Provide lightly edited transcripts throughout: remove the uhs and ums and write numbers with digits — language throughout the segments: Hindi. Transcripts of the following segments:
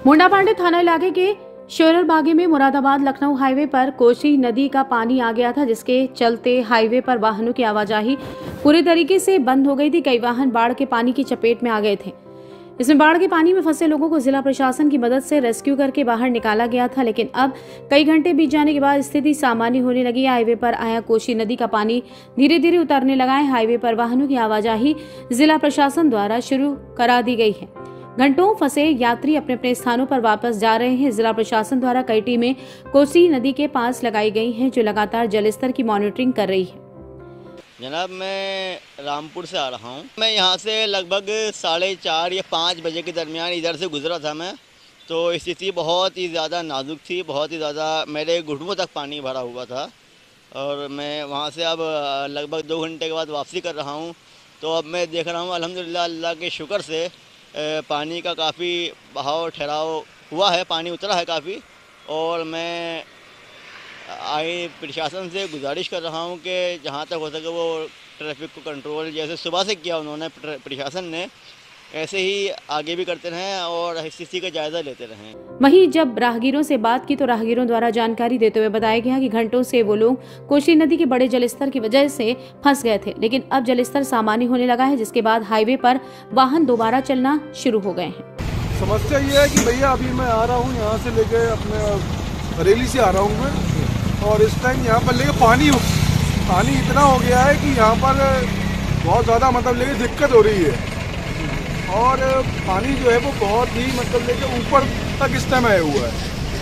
मुंडापांडे थाना इलाके के शेरर बागे में मुरादाबाद लखनऊ हाईवे पर कोसी नदी का पानी आ गया था, जिसके चलते हाईवे पर वाहनों की आवाजाही पूरी तरीके से बंद हो गई थी। कई वाहन बाढ़ के पानी की चपेट में आ गए थे। इसमें बाढ़ के पानी में फंसे लोगों को जिला प्रशासन की मदद से रेस्क्यू करके बाहर निकाला गया था, लेकिन अब कई घंटे बीत जाने के बाद स्थिति सामान्य होने लगी। हाईवे पर आया कोसी नदी का पानी धीरे धीरे उतरने लगा है। हाईवे पर वाहनों की आवाजाही जिला प्रशासन द्वारा शुरू करा दी गई है। घंटों फंसे यात्री अपने अपने स्थानों पर वापस जा रहे हैं। जिला प्रशासन द्वारा कई टीमें कोसी नदी के पास लगाई गई हैं, जो लगातार जलस्तर की मॉनिटरिंग कर रही है। जनाब, मैं रामपुर से आ रहा हूँ। मैं यहाँ से लगभग 4:30 या 5 बजे के दरमियान इधर से गुजरा था मैं, तो स्थिति बहुत ही ज़्यादा नाजुक थी, बहुत ही ज़्यादा मेरे घुटनों तक पानी भरा हुआ था। और मैं वहाँ से अब लगभग 2 घंटे के बाद वापसी कर रहा हूँ। तो अब मैं देख रहा हूँ अल्हम्दुलिल्लाह अल्लाह के शुक्र से पानी का काफ़ी बहाव ठहराव हुआ है, पानी उतरा है काफ़ी। और मैं आगे प्रशासन से गुजारिश कर रहा हूं कि जहां तक हो सके वो ट्रैफिक को कंट्रोल जैसे सुबह से किया उन्होंने प्रशासन ने, ऐसे ही आगे भी करते रहें और स्थिति का जायजा लेते रहें। वहीं जब राहगीरों से बात की तो राहगीरों द्वारा जानकारी देते हुए बताया गया कि घंटों से वो लोग कोसी नदी के बड़े जलस्तर की वजह से फंस गए थे, लेकिन अब जलस्तर सामान्य होने लगा है, जिसके बाद हाईवे पर वाहन दोबारा चलना शुरू हो गए हैं। समस्या ये है कि भैया अभी मैं आ रहा हूँ यहाँ से लेके अपने बरेली से आ रहा हूँ मैं, और इस टाइम यहाँ पर लेके पानी इतना हो गया है कि यहाँ पर बहुत ज़्यादा मतलब लेके दिक्कत हो रही है। और पानी जो है वो बहुत ही मतलब लेके ऊपर तक इस टाइम आया हुआ है।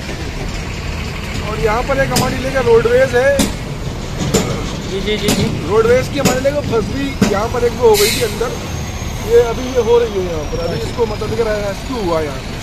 और यहाँ पर एक हमारी लेके रोडवेज है, जी रोडवेज की हमारे लेके बस भी यहाँ पर एक वो हो गई थी अंदर, ये अभी ये हो रही है यहाँ पर, अभी इसको मतलब रेस्क्यू हुआ यहाँ।